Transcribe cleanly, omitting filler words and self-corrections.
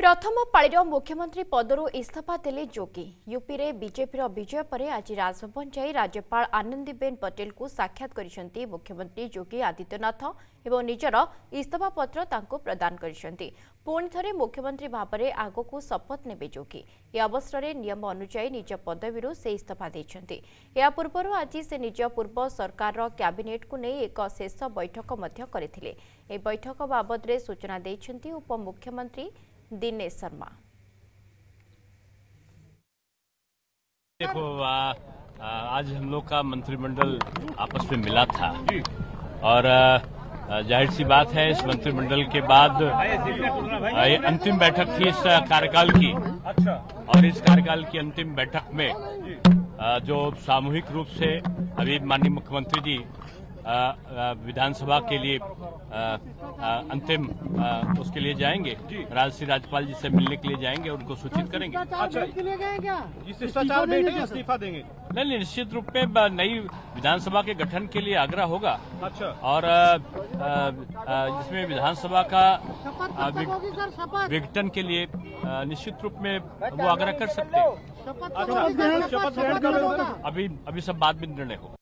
प्रथम पाळीर मुख्यमंत्री पदरू इस्तीफा देले योगी। यूपी रे बीजेपी विजय पर आज राजभवन जाई राज्यपाल आनंदीबेन पटेल को साक्षात करिसेंती मुख्यमंत्री योगी आदित्यनाथ एवं निजर इस्तीफा पत्र तांको प्रदान करिसेंती। पुणी थरे मुख्यमंत्री भाव आगो को शपथ नेबे योगी। ए अवसर में नियम अनुसार निज पदवी से इस्तीफा देछंती। या पूर्व आज से निज पूर्व सरकार कैबिनेट को नहीं एक शेष बैठक मध्य करथिले। ए बैठक बाबद रे सूचना देछंती उपमुख्यमंत्री दिनेश शर्मा। देखो आज हम लोग का मंत्रिमंडल आपस में मिला था और जाहिर सी बात है इस मंत्रिमंडल के बाद ये अंतिम बैठक थी इस कार्यकाल की। और इस कार्यकाल की अंतिम बैठक में जो सामूहिक रूप से अभी माननीय मुख्यमंत्री जी विधानसभा के लिए अंतिम उसके लिए जाएंगे, राज्यपाल जी से मिलने के लिए जाएंगे, उनको सूचित करेंगे। शिष्टाचार में इस्तीफा देंगे? नहीं, निश्चित रूप में नई विधानसभा के गठन के लिए आग्रह होगा। और जिसमें विधानसभा का विघटन के लिए निश्चित रूप में वो आग्रह कर सकते हैं। शपथ अभी सब बाद में निर्णय होगा।